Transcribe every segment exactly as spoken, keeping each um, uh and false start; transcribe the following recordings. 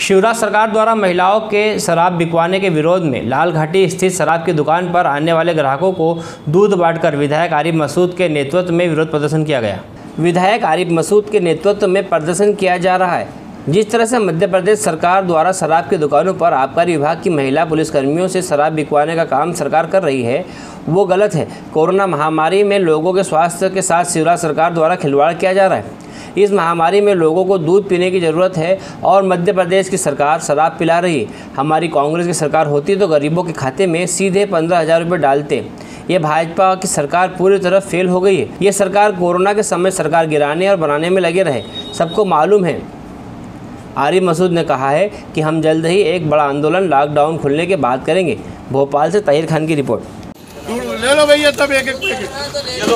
शिवराज सरकार द्वारा महिलाओं के शराब बिकवाने के विरोध में लालघाटी स्थित शराब की दुकान पर आने वाले ग्राहकों को दूध बांटकर विधायक आरिफ मसूद के नेतृत्व में विरोध प्रदर्शन किया गया। विधायक आरिफ मसूद के नेतृत्व में प्रदर्शन किया जा रहा है। जिस तरह से मध्य प्रदेश सरकार द्वारा शराब की दुकानों पर आबकारी विभाग की महिला पुलिसकर्मियों से शराब बिकवाने का काम सरकार कर रही है, वो गलत है। कोरोना महामारी में लोगों के स्वास्थ्य के साथ शिवराज सरकार द्वारा खिलवाड़ किया जा रहा है। इस महामारी में लोगों को दूध पीने की ज़रूरत है और मध्य प्रदेश की सरकार शराब पिला रही है। हमारी कांग्रेस की सरकार होती तो गरीबों के खाते में सीधे पंद्रह हज़ार रुपये डालते। ये भाजपा की सरकार पूरी तरह फेल हो गई है। ये सरकार कोरोना के समय सरकार गिराने और बनाने में लगे रहे, सबको मालूम है। आरिफ मसूद ने कहा है कि हम जल्द ही एक बड़ा आंदोलन लॉकडाउन खुलने के बाद करेंगे। भोपाल से ताहिर खान की रिपोर्ट। ले लो भैया, तब एक एक चलो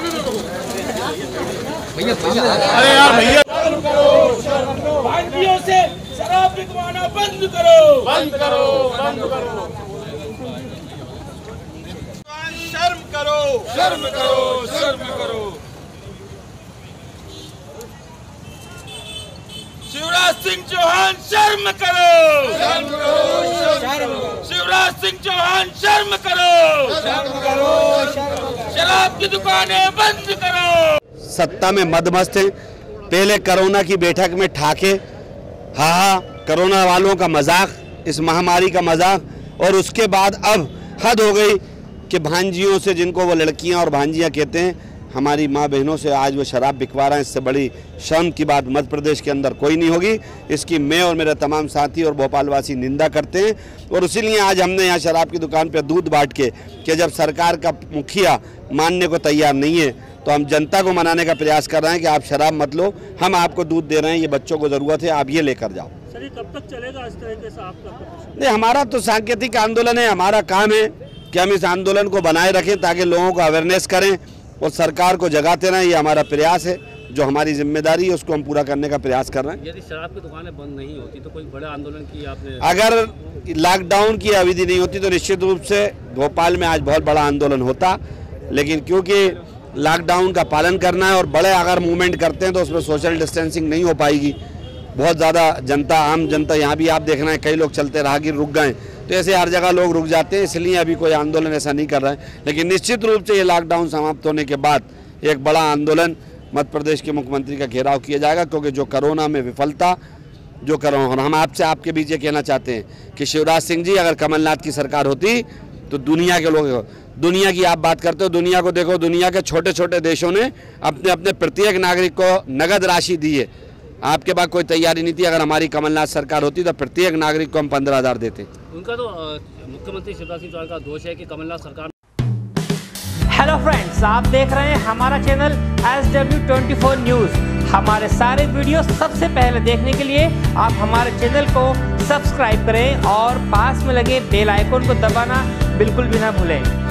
भैया, अरे यार भैया, भांजियों से शराब बिकवाना बंद करो, बंद करो, बंद करो। शर्म करो, शर्म करो, शर्म करो। शिवराज सिंह चौहान शर्म करो, शर्म करो। शिवराज सिंह चौहान शर्म करो, शर्म करो। शराब की दुकानें बंद करो। सत्ता में मदमस्त हैं। पहले कोरोना की बैठक में ठाके हा हा कोरोना वालों का मजाक, इस महामारी का मजाक, और उसके बाद अब हद हो गई कि भांजियों से, जिनको वो लड़कियां और भांजियां कहते हैं, हमारी माँ बहनों से आज वो शराब बिकवा रहे हैं। इससे बड़ी शर्म की बात मध्य प्रदेश के अंदर कोई नहीं होगी। इसकी मैं और मेरे तमाम साथी और भोपालवासी निंदा करते हैं और इसीलिए आज हमने यहाँ शराब की दुकान पर दूध बांट के कि जब सरकार का मुखिया मानने को तैयार नहीं है तो हम जनता को मनाने का प्रयास कर रहे हैं कि आप शराब मत लो, हम आपको दूध दे रहे हैं, ये बच्चों को ज़रूरत है, आप ये लेकर जाओ। सर ये कब तक चलेगा इस तरीके से आपका? नहीं, हमारा तो सांकेतिक आंदोलन है। हमारा काम है कि हम इस आंदोलन को बनाए रखें ताकि लोगों को अवेयरनेस करें और सरकार को जगाते रहें। ये हमारा प्रयास है, जो हमारी जिम्मेदारी है उसको हम पूरा करने का प्रयास कर रहे हैं। यदि शराब की दुकानें बंद नहीं होती तो कोई बड़ा आंदोलन की आपने? अगर लॉकडाउन की अवधि नहीं होती तो निश्चित रूप से भोपाल में आज बहुत बड़ा आंदोलन होता, लेकिन क्योंकि लॉकडाउन का पालन करना है और बड़े अगर मूवमेंट करते हैं तो उसमें सोशल डिस्टेंसिंग नहीं हो पाएगी। बहुत ज़्यादा जनता, आम जनता, यहाँ भी आप देख रहे हैं कई लोग चलते राहगीर रुक गए, तो ऐसे हर जगह लोग रुक जाते हैं, इसलिए अभी कोई आंदोलन ऐसा नहीं कर रहे हैं। लेकिन निश्चित रूप से ये लॉकडाउन समाप्त होने के बाद एक बड़ा आंदोलन मध्य प्रदेश के मुख्यमंत्री का घेराव किया जाएगा, क्योंकि जो कोरोना में विफलता जो करो, हम आपसे आपके बीच ये कहना चाहते हैं कि शिवराज सिंह जी, अगर कमलनाथ की सरकार होती तो दुनिया के लोग, दुनिया की आप बात करते हो, दुनिया को देखो, दुनिया के छोटे छोटे देशों ने अपने अपने प्रत्येक नागरिक को नगद राशि दी है। आपके पास कोई तैयारी नहीं थी। अगर हमारी कमलनाथ सरकार होती तो प्रत्येक नागरिक को हम पंद्रह हज़ार देते। उनका तो मुख्यमंत्री शिवराज सिंह चौहान का दोष है कि कमलनाथ सरकार। हेलो फ्रेंड्स, आप देख रहे हैं हमारा channel S W twenty four news. हमारे सारे वीडियो सबसे पहले देखने के लिए आप हमारे चैनल को सब्सक्राइब करें और पास में लगे बेल आइकन को दबाना बिल्कुल भी ना भूलें।